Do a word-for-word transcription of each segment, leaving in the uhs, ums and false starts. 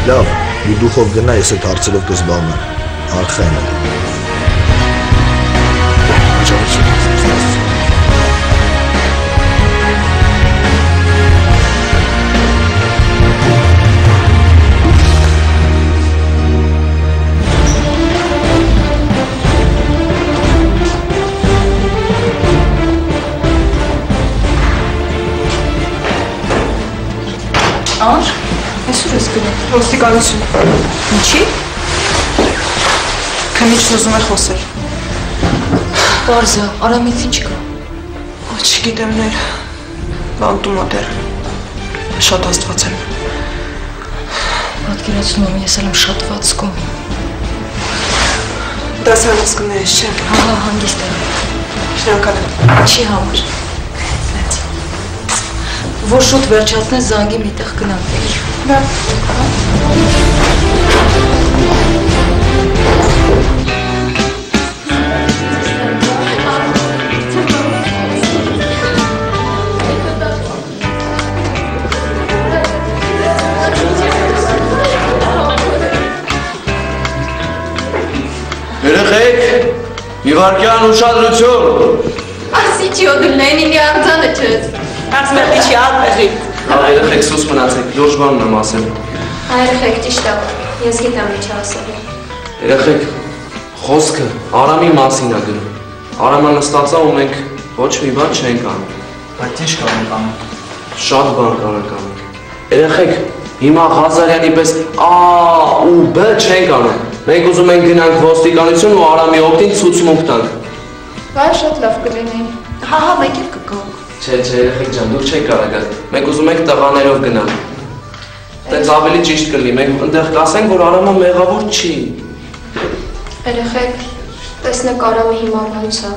Լավ, դու դուխով գնա, ես այդ հարցերով կզբաղվեմ։ Արխային է։ Ար, այսուր ես գնում։ Ոստիկանություն։ Ինչի՞։ Քնիչն ուզում է խոսել։ Պարզա, Արամից ինչ կա։ Չգիտեմ ներ, բանտում ա դեր, շատ աստված եմ։ Պատկերացնում եմ, ես էլ եմ շատ վացքում։ Դասանս կներես չեմ։ Հա, հա, հանգիստ եմ։ Շնորհակալ եմ։ Չի համար։ Որ շուտ վերջացնես զանգի մի տեղ գնանք էլի։ Լավ։ Երեխեք, մի վարկյան ուշադրություն։ Ասիչիո դու Լենինի արձանը չես։ Ասմերդի չի ալպեղի։ Հա, երեխեք սուս մնացեք, լուրջ բանն եմ ասել։ Երեխեք ճիշտ է, ես գիտեմ ինչ ասել։ Երեխեք, խոսքը Արամի մասին է գրում։ Արամը նստած է ու մենք ոչ մի բան չենք անում։ Բայց ինչ կարող անում։ Շատ բան կարող անում։ Երեխեք, հիմա Ղազարյանի պես Ա ու Բ չենք անում։ Մենք ուզում ենք գնանք ոստիկանություն ու Արամի օգտին ցուցմունք տանք։ Բայց շատ լավ կլինի։ Հա, հա, մենք էլ կգանք։ Չէ, չէ, երեխեք ջան, դուք չեք կարող գալ։ Մենք ուզում ենք տղաներով գնալ։ Տենց ավելի ճիշտ կլինի։ Մենք այնտեղ կասենք, որ Արամը մեղավոր չի։ Երեխեք, տեսնեք Արամը հիմա ոնց է։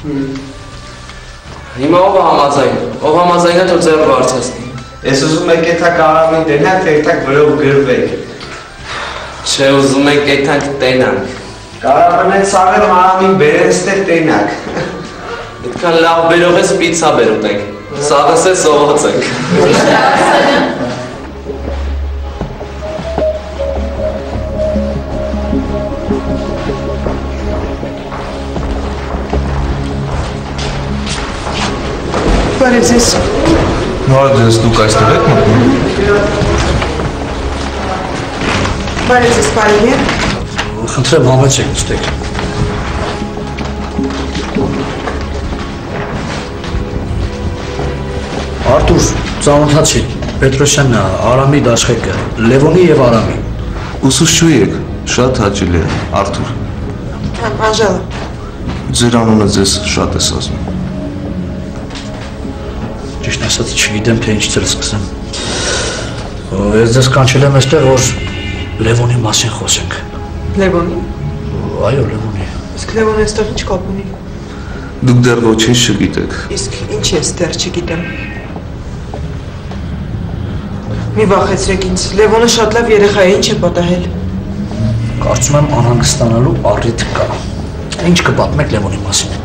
Հիմա ով է համաձայն։ Ով համաձայն է, թող ձեռը բարձրացնի։ Ես ուզում եք եթակ Արամին տենակ, թե եթակ վրով գրվեք։ Չէ, ուզում ենք եթանք տենանք։ Կարող են սաղերը Արամին բերես թե տենակ։ Այդքան լավ բերող ես պիցա բեր ուտենք։ Սաղս է սողոցենք։ Բարև ձեզ։ Նորդ ձեզ դուք այստեղ եք մտնում։ Բարև ձեզ, բարև է։ Խնդրեմ համեցեք նստեք։ Արտուր, ծանոթացի, Պետրոսյանն է, Արամի դաշղեկը, Լևոնի և Արամի։ Ուսուցչու եք, շատ հաճելի է, Արտուր։ Անժելա։ Ձեր անունը ձեզ շատ ես ասում։ Ճիշտ ասած չգիտեմ, թե ինչ ձեր սկսեմ։ Ես ձեզ կանչել եմ այստեղ, որ Լևոնի մասին խոսենք։ Լևոնի։ Այո, Լևոնի։ Իսկ Լևոնը այստեղ ինչ կապ ունի։ Դուք դեռ ոչինչ չգիտեք։ Իսկ ինչ ես դեռ չգիտեմ։ Մի վախեցրեք ինձ, Լևոնը շատ լավ երեխա է, ինչ է պատահել։ Կարծում եմ անհանգստանալու առիթ կա։ Ինչ կպատմեք Լևոնի մասին։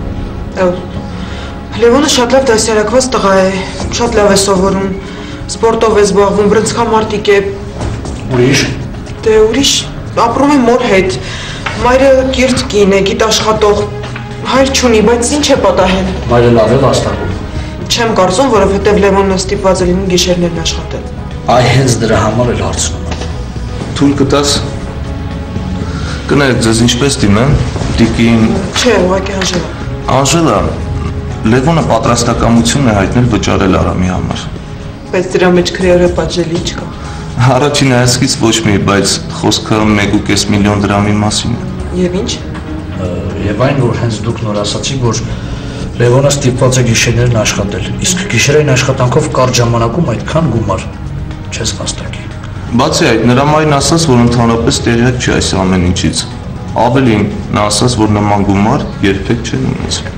Լևոնը շատ լավ դասյարակված տղա է, շատ լավ է սովորում, սպորտով է զբաղվում, բրնցքամարտիկ է։ Ուրիշ։ Դե ուրիշ, ապրում է մոր հետ, մայրը կիրթ կին է, գիտաշխատող, հայր չունի, բայց ինչ է պատահել։ Մայրը լավ է վաստակում։ Չեմ կարծում, որովհետև Լևոնն ստիպված է լինում գիշերներն աշխատել։ Այ հենց դրա համար էլ հարցնում եմ։ Թույլ կտաս։ Կներեք, ձեզ ինչպես դիմեմ, տիկին։ Չէ, ուղղակի Անժելա։ Անժելա, Լևոնը պատրաստակամություն է հայտնել վճարել Արամի համար։ Բայց դրա մեջ քրեորը պատժելի չկա։ Առաջին հայացքից ոչ մի, բայց խոսքը մեկ ու կես միլիոն դրամի մասին է։ Եվ ինչ։ Եվ այն, որ հենց դուք նոր ասացիք, որ Լևոնը ստիպված է գիշերներն աշխատել, իսկ գիշերային աշխատանքով կարճ ժամանակում այդքան գումար չես վաստակի։ Բացի այդ, նրա մայրն ասաց, որ ընդհանրապես տեղյակ չի այս ամեն ինչից։ Ավելին, նա ասաց, որ նման գումար երբեք չեն ունեցել։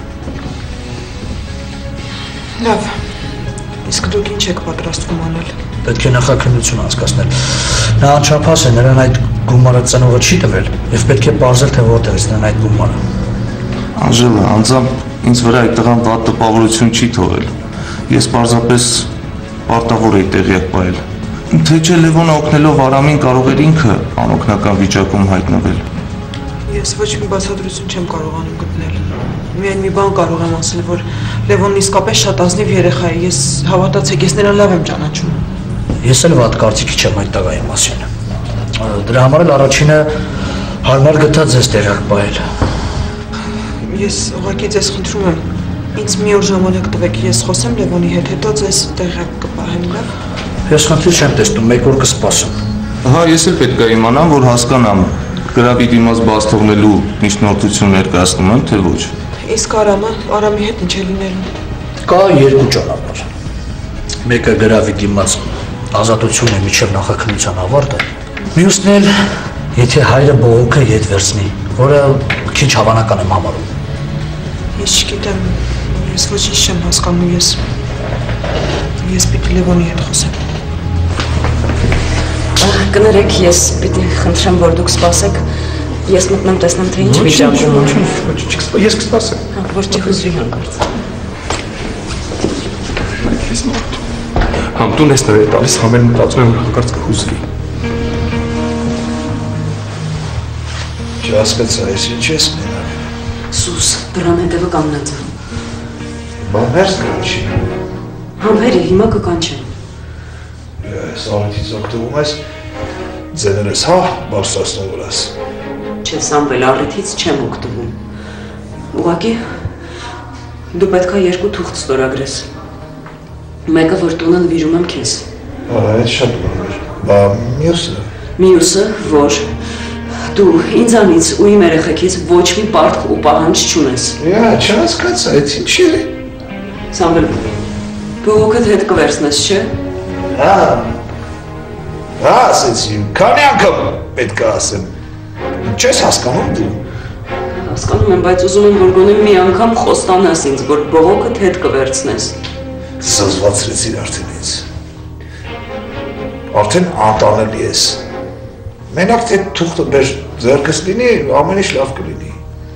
Լավ, իսկ դուք ինչ եք պատրաստվում անել։ Պետք է նախաքննություն անցկացնել։ Նա անչափահաս է, նրան այդ գումարը ծնողը չի տվել եւ պետք է պարզել, թե որտեղից նրան այդ գումարը։ Անժելա, անձամբ ինձ վրա այդ տղան վատ տպավորություն չի թողել։ Ես պարզապես պարտավոր էի տեղյակ պահել։ Թե չէ Լևոնը օգնելով Արամին կարող էր ինքը անօգնական վիճակում հայտնվել։ Ես ոչ մի բացատրություն չեմ կարողանում գտնել։ Միայն մի բան կարող եմ ասել, որ Լևոնն իսկապես շատ ազնիվ երեխա է, ես հավատացեք, ես նրան լավ եմ ճանաչում։ Ես էլ վատ կարծիքի չեմ այդ տղայի մասին։ Դրա համար էլ առաջինը հարմար գտա ձեզ տեղակ պահել։ Ես ուղղակի ձեզ խնդրում եմ, ինձ մի օր ժամանակ տվեք, ես խոսեմ Լևոնի հետ, հետո ձեզ տեղակ կպահեմ, լավ։ Ես խնդիր չեմ տեսնում, մեկ օր կսպասեմ։ Հա, ես էլ պետք է իմանամ, որ հասկանամ գրավի դիմաց բաց թողնելու միջնորդություն ներկայացնում եմ, թե ոչ։ Իսկ Արամը, Արամի հետ ինչ է լինելու։ Կա երկու ճանապարհ։ Մեկը գրավի դիմաց ազատություն է միջև նախաքննության ավարտը։ Մյուսն էլ, եթե հայրը բողոքը ետ վերցնի, որը քիչ հավանական եմ համարում։ Ես չգիտեմ, ես ոչինչ չեմ հասկանում, ես ես պիտի Լևոնի հետ խոսեմ։ Կներեք, ես պիտի խնդրեմ, որ դուք սպասեք, ես մտնեմ տեսնեմ, թե ինչ վիճակում է։ Ես կսպասեմ։ Որ չխզրի հանկարծ։ Համ տուն ես նվեր տալիս, համ էլ մտածում եմ, որ հանկարծ կխուզրի։ Չհասկացա, ես ինչ ես մենակ։ Սուս, դրան հետևը կանգնած է։ Բանվերս կանչի։ Համբերի, հիմա կկանչեմ։ Ես արետից օգտվում ես, ձեներ ես հա, բարձրացնում վրաս։ Չէ, Սամվել, առիթից չեմ օգտվում։ Ուղղակի դու պետք է երկու թուղթ ստորագրես։ Մեկը, որ տունը նվիրում եմ քեզ։ Ահա, այդ շատ բան էր։ Բա մյուսը։ Մյուսը, որ դու ինձանից ու իմ երեխեքից ոչ մի պարտք ու պահանջ չունես։ Յա, չհասկացա, այդ ինչ է։ Սամվել, դու օգդ հետ կվերցնես, չէ։ Հա։ Հա, ասեցի, քանի անգամ պետք է ասեմ։ Չես հասկանում դու։ Հասկանում եմ, բայց ուզում եմ, որ գոնե մի անգամ խոստանաս ինձ, որ բողոքդ հետ կվերցնես։ Զզվացրեցիր արդեն ինձ։ Արդեն անտանելի ես։ Մենակ թե թուղթը մեր ձեռքս լինի, ամեն ինչ լավ կլինի։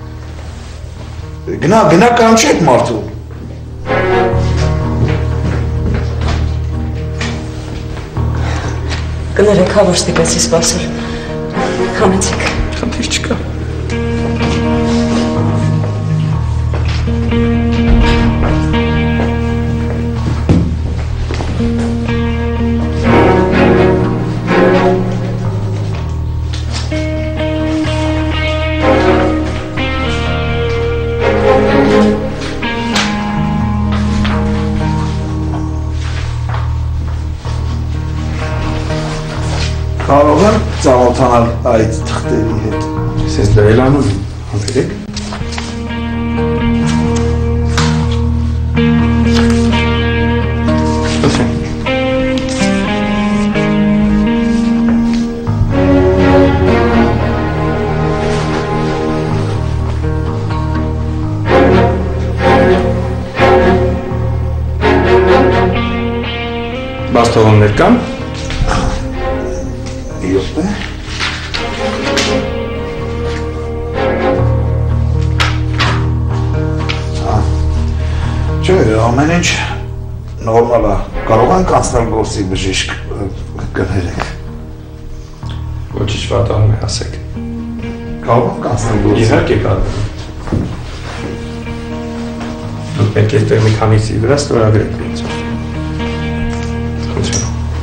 Գնա, գնա կանչի այդ մարդու։ Կներեք, հա, որ ստիպեցի սպասել։ Համեցեք։ Խնդիր չկա։ Կարող եմ ծանոթանալ այդ թղթերի հետ։ Ես դրել անում եմ, համբերեք։ Բաց թողումներ կան։ Իրոք է։ Չէ, ամեն ինչ նորմալ է։ Կարող ենք անցնել գործի բժիշկ կներեք։ Ոչինչ վատ անում է, ասեք։ Կարող ենք անցնել գործի։ Իհարկե կարող եմ։ Դուք պետք է այստեղ մի քանիսի վրա ստորագրեք ինձ։ Խնդրեմ։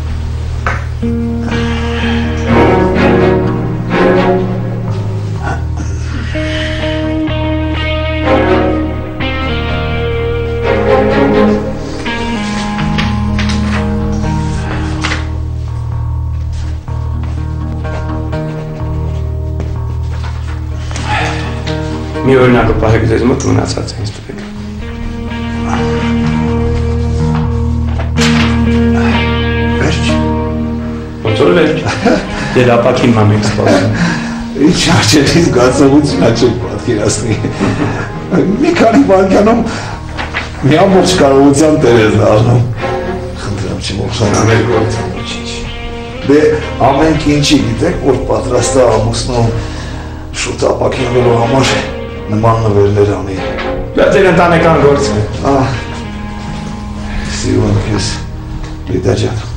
Մի օրինակը պահեք ձեզ մոտ մնացած է ինձ տվեք։ Վերջ։ Ոնց որ վերջ։ Դեր ապակին ման եք սպասում։ Ինչ արջերի զգացողություն աչեք պատկերացնի։ Մի քանի վայրկյանում մի ամբողջ կարողության տեր ես դառնում։ Խնդրեմ չմոռանալ։ Ամեն գործ ոչինչ։ Դե ամեն ինչի գիտեք, որ պատրաստ է ամուսնում շուտ ապակինվելու համար նման նվերներ անի։ Դա ձեր ընտանեկան գործ է։ Ահ, սիրում եմ քեզ, Լիդա ջան։